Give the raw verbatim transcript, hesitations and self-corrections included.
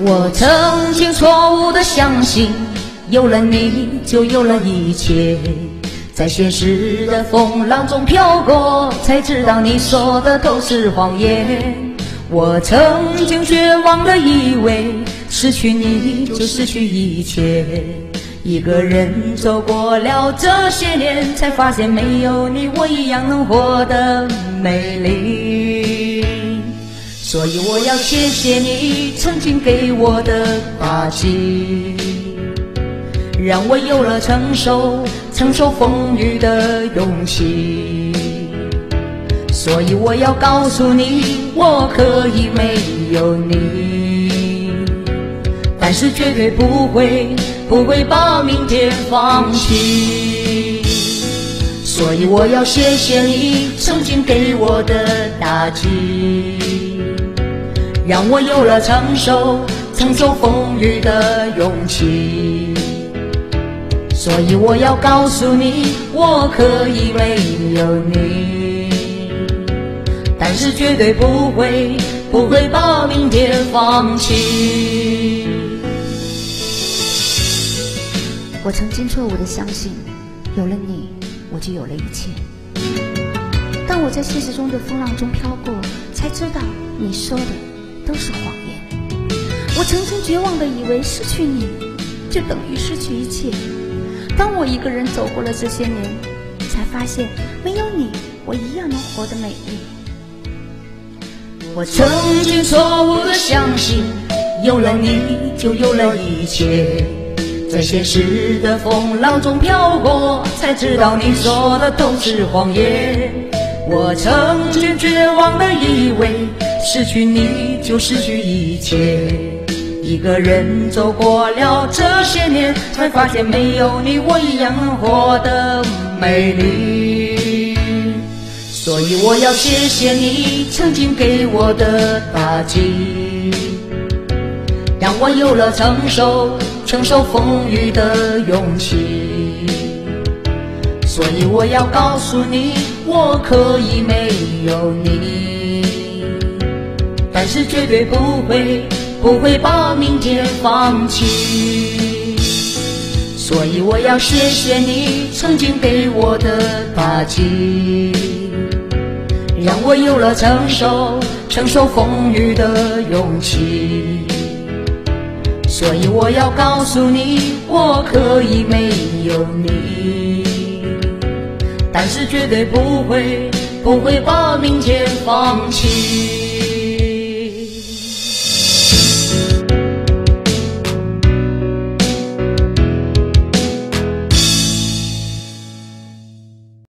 我曾经错误的相信，有了你就有了一切，在现实的风浪中飘过，才知道你说的都是谎言。我曾经绝望的以为，失去你就失去一切，一个人走过了这些年，才发现没有你我一样能活得美丽。所以我要谢谢你曾经给我的打击，让我有了承受承受风雨的勇气。所以我要告诉你，我可以没有你，但是绝对不会不会把明天放弃。所以我要谢谢你曾经给我的打击，让我有了承受承受风雨的勇气。所以我要告诉你，我可以没有你，但是绝对不会不会把明天放弃。 我曾经错误的相信，有了你我就有了一切，当我在现实中的风浪中飘过，才知道你说的都是谎言。我曾经绝望的以为失去你就等于失去一切，当我一个人走过了这些年，才发现没有你我一样能活得美丽。 我曾经错误的相信，有了你就有了一切，在现实的风浪中飘过，才知道你说的都是谎言。我曾经绝望的以为，失去你就失去一切，一个人走过了这些年，才发现没有你我一样能活得美丽。所以我要谢谢你曾经给我的打击，让我有了承受承受风雨的勇气。所以我要告诉你，我可以没有你，但是绝对不会不会把明天放弃。所以我要谢谢你曾经给我的打击，让我有了承受承受风雨的勇气。所以我要告诉你，我可以没有你，但是绝对不会不会把明天放弃。